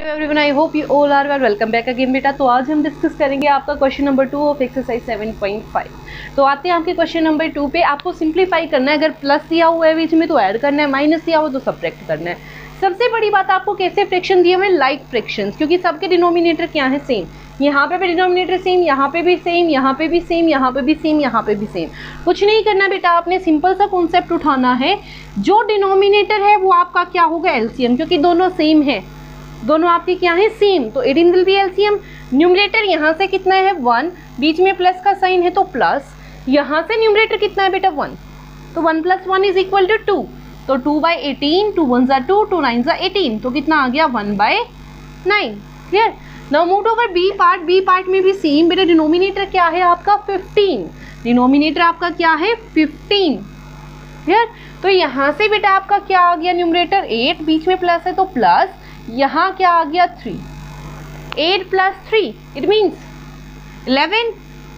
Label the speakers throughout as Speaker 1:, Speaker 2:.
Speaker 1: Hello everyone, I hope you all are well. Welcome back again बेटा। तो आज हम डिस्कस करेंगे आपका क्वेश्चन नंबर 2 ऑफ एक्सरसाइज 7.5। तो आते हैं आपके क्वेश्चन नंबर 2 पे। आपको सिंप्लीफाई करना है, अगर प्लस दिया हुआ है बीच में तो ऐड करना है, माइनस दिया हुआ तो सब्ट्रैक्ट करना है। सबसे बड़ी बात, आपको कैसे फ्रैक्शन दिए हुए, लाइक फ्रैक्शन, क्योंकि सबके डिनोमिनेटर क्या है, सेम। यहाँ पे भी डिनोमिनेटर सेम, यहाँ पे भी सेम, यहाँ पे भी सेम, यहाँ पे भी सेम, यहाँ पे भी सेम। कुछ नहीं करना बेटा, आपने सिंपल सा कॉन्सेप्ट उठाना है। जो डिनोमिनेटर है वो आपका क्या होगा, एलसीएम, क्योंकि दोनों सेम है, दोनों आपके क्या है, सेम। तो 18 विल बी एलसीएम। न्यूमरेटर यहाँ से कितना है 1, बीच में प्लस का साइन है तो प्लस, यहाँ से न्यूमरेटर कितना है बेटा 1, तो 1 + 1 = 2। तो 2/18, 2 1 = 2, 2 9 = 18, तो कितना आ गया 1/9। Clear. Now move over B part. B part में भी सेम बेटा, डिनोमिनेटर क्या है आपका 15, डिनोमिनेटर आपका क्या है 15। क्लियर। तो यहाँ से बेटा आपका क्या आ गया, न्यूमरेटर 8, बीच में प्लस है तो प्लस, यहाँ क्या आ गया 3, 8 + 3 इट मीन्स 11,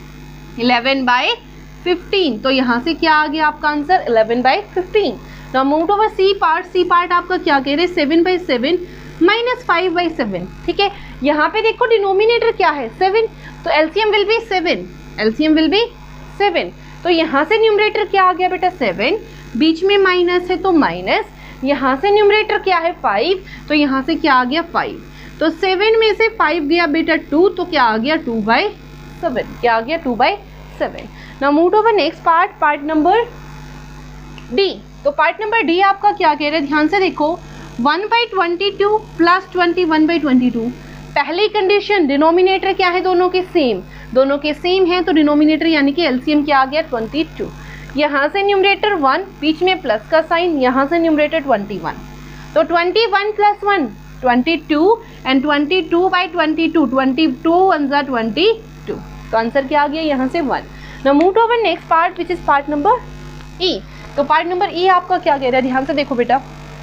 Speaker 1: 11/15। तो यहाँ से क्या आ गया आपका answer 11/15। Now move over C part. C part आपका क्या कह रहे हैं 7/7 - 5/7। ठीक है, यहाँ पे देखो डिनोमिनेटर क्या है 7, तो LCM will be 7, LCM will be 7। तो यहाँ से न्यूमरेटर क्या आ गया बेटा 7, बीच में माइनस है तो माइनस, यहाँ से न्यूमरेटर क्या है 5, तो यहाँ से क्या आ गया 5। तो 7 में से 5 गया बेटा 2, तो क्या आ गया 2/7, क्या आ गया 2/7। Now move over next part, part number D. तो पार्ट नंबर डी आपका क्या कह रहे हैं, ध्यान से देखो, 1/22 + 21/22। पहली कंडीशन, डिनोमिनेटर क्या है दोनों के सेम, दोनों के सेम है तो डिनोमिनेटर यानी कि एलसीएम क्या आ गया 22। यहाँ से न्यूमरेटर 1, बीच में प्लस का साइन, यहाँ से न्यूमरेटर 21, तो 21 + 1 22 एंड 22/22, 22 1 = 22। तो आंसर क्या आ गया यहाँ से 1। Now move over next part which is part number E. तो पार्ट नंबर ई आपका क्या कह रहा है, ध्यान से देखो बेटा,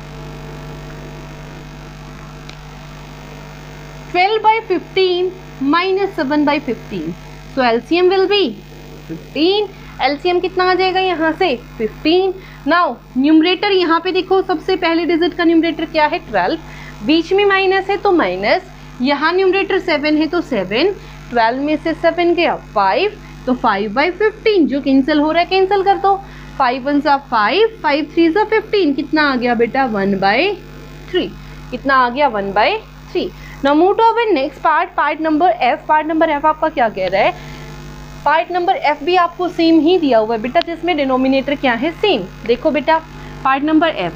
Speaker 1: 12/15 - 7/15। So LCM will be 15। LCM कितना आ जाएगा यहाँ से 15। नाउ न्यूमरेटर यहाँ पे देखो, सबसे पहले डिजिट का न्यूमरेटर क्या है 12, बीच में माइनस है तो माइनस, यहाँ न्यूमरेटर 7 है तो 7, 12 में से 7 गया 5, तो 5/15 जो कैंसिल हो रहा है कैंसिल कर दो, 5 1 = 5, 5 3 = 15, कितना आ गया बेटा 1/3, कितना आ गया 1/3। Now move over next part, part number F. Part number F आपका क्या कह रहा है, पार्ट नंबर एफ भी आपको सेम ही दिया हुआ है बेटा, जिसमें डिनोमिनेटर क्या है सेम। देखो बेटा part number F,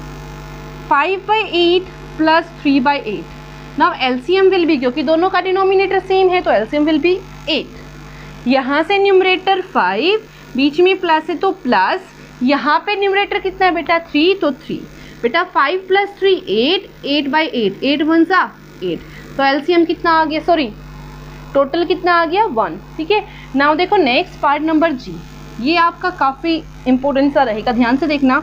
Speaker 1: 5/8 + 3/8। Now LCM will be, क्योंकि दोनों का डिनोमिनेटर सेम है तो एलसीएम विल बी 8। यहाँ से न्यूमरेटर 5, बीच में प्लस है तो प्लस, यहाँ पे न्यूमरेटर कितना है बेटा 3, तो 3। बेटा 5 + 3 8, 8/8, 8 1 = 8, तो एलसीएम कितना आ गया, सॉरी टोटल कितना आ गया 1। ठीक है। नाउ देखो नेक्स्ट पार्ट नंबर जी, ये आपका काफ़ी इंपॉर्टेंट सा रहेगा, ध्यान से देखना,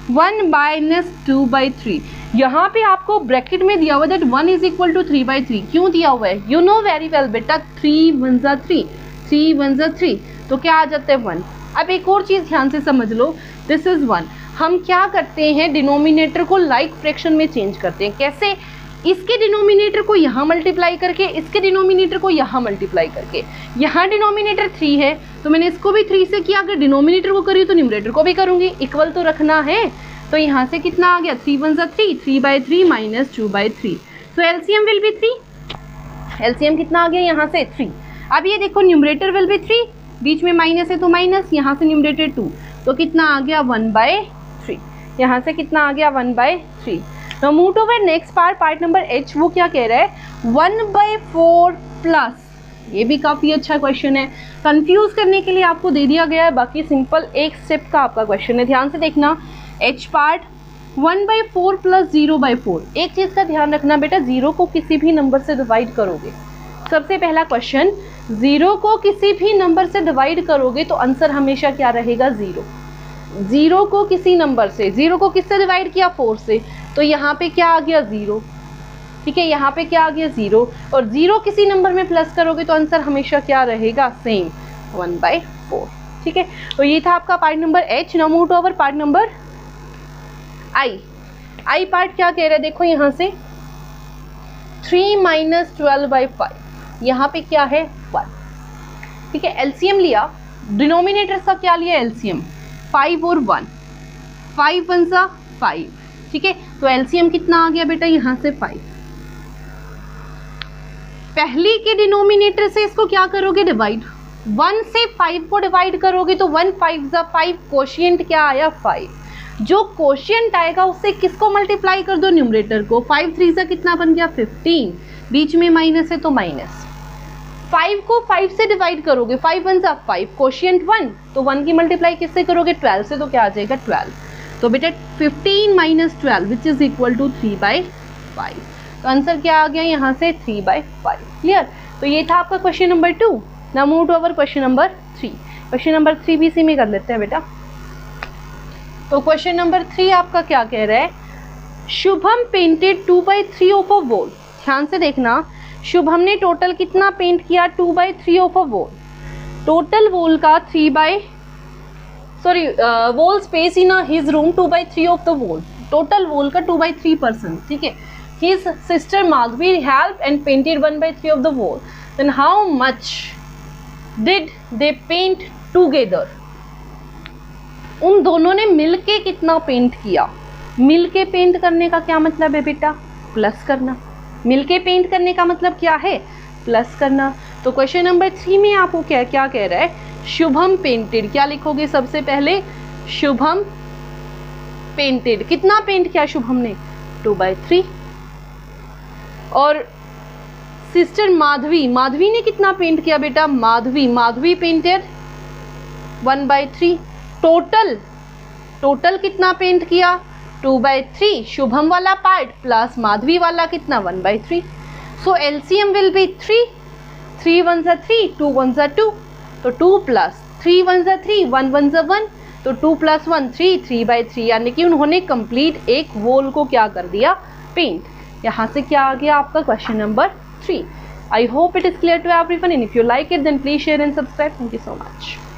Speaker 1: 1 - 2/3। यहाँ पे आपको ब्रैकेट में दिया हुआ दैट 1 = 3/3। क्यों दिया हुआ है, यू नो वेरी वेल बेटा, 3 1 = 3, 3 1 = 3, तो क्या आ जाता है 1। अब एक और चीज़ ध्यान से समझ लो, दिस इज़ 1। हम क्या करते हैं, डिनोमिनेटर को लाइक फ्रैक्शन में चेंज करते हैं। कैसे, इसके डिनोमिनेटर को यहाँ मल्टीप्लाई करके, इसके डिनोमिनेटर को यहाँ मल्टीप्लाई करके। यहाँ डिनोमिनेटर 3 है तो मैंने इसको भी 3 से किया, अगर डिनोमिनेटर को करी तो न्यूमरेटर को भी करूँगी, इक्वल तो रखना है। तो यहाँ से कितना आ गया 3 1 = 3, 3/3 - 2/3, so LCM will be 3। LCM कितना आ गया यहाँ से 3। अब ये देखो न्यूमरेटर विल बी 3, बीच में माइनस है तो माइनस, यहाँ से न्यूमरेटर 2, तो कितना आ गया 1/3, यहाँ से कितना आ गया 1/3। Now move over next part, part number H. वो क्या कह रहा है 1/4 प्लस। ये भी काफ़ी अच्छा क्वेश्चन है, कंफ्यूज करने के लिए आपको दे दिया गया है, बाकी सिंपल एक स्टेप का आपका क्वेश्चन है। ध्यान से देखना, एच पार्ट 1/4 + 0/4। एक चीज़ का ध्यान रखना बेटा, 0 को किसी भी नंबर से डिवाइड करोगे, सबसे पहला क्वेश्चन, 0 को किसी भी नंबर से डिवाइड करोगे तो आंसर हमेशा क्या रहेगा 0। 0 को किसी नंबर से, 0 को किससे डिवाइड किया 4 से, तो यहाँ पे क्या आ गया 0। ठीक है, यहाँ पे क्या आ गया 0, और 0 किसी नंबर में प्लस करोगे तो आंसर हमेशा क्या रहेगा सेम 1/4। ठीक है, तो ये था आपका part number H. Now move over part number I. I part क्या कह रहा है, देखो यहाँ से 3 माइनस 12/5, यहाँ पे क्या है 1, ठीक है। एलसीएम लिया, डिनोमिनेटर का क्या लिया एलसीएम, 5 और 1, 5 1 सा 5, ठीक है। तो एलसीएम कितना आ गया बेटा यहाँ से 5। पहली के डिनोमिनेटर से इसको क्या करोगे डिवाइड, 1 से 5 को डिवाइड करोगे तो 1 5 सा 5, कोशिएंट क्या आया 5। जो कोशिएंट आएगा उससे किसको मल्टीप्लाई कर दो, न्यूमरेटर को। 5 3 सा कितना बन गया 15, बीच में माइनस है तो माइनस। 5 को 5 से डिवाइड करोगे, 5 1 सा 5, कोशिएंट 1, तो 1 की मल्टीप्लाई किससे करोगे 12 से, तो क्या आ जाएगा 12। तो बेटा 15 माइनस 12 विच इज इक्वल टू 3/5। तो आंसर क्या आ गया यहाँ से 3/5। क्लियर। तो ये था आपका question number 2। Now move to our question number 3। Question number 3 भी इसी में कर लेते हैं बेटा। तो क्वेश्चन नंबर 3 आपका क्या कह रहा है, Shubham painted 2/3 of a wall. ध्यान से देखना, शुभम ने टोटल कितना पेंट किया 2/3 of a wall. Total wall का wall space in his room 2/3 of the wall, total wall का 2/3%, ठीक है। His sister Madhavi help and painted 1/3 of the wall, then how much did they paint together. उन दोनों ने मिलके कितना पेंट किया। मिलके पेंट करने का क्या मतलब है बेटा, प्लस करना। मिलके पेंट करने का मतलब क्या है, प्लस करना। तो क्वेश्चन नंबर 3 में आपको क्या कह रहा है, शुभम पेंटेड, क्या लिखोगे सबसे पहले, शुभम पेंटेड, कितना पेंट किया शुभम ने 2/3। और सिस्टर माधवी, माधवी ने कितना पेंट किया बेटा, माधवी पेंटेड 1/3। टोटल कितना पेंट किया 2/3, शुभम वाला पार्ट प्लस माधवी वाला कितना 1/3। सो एलसीएम विल बी 3, 3 1 सा 3, 2 1 सा 2, तो 2 प्लस 3 1 सा 3, 1 1 सा 1, तो 2 + 1 3, 3/3, यानी कि उन्होंने कंप्लीट एक वॉल को क्या कर दिया, पेंट। यहाँ से क्या आ गया आपका question number 3। I hope it is clear to everyone, and if you like it then please share and subscribe. Thank you so much.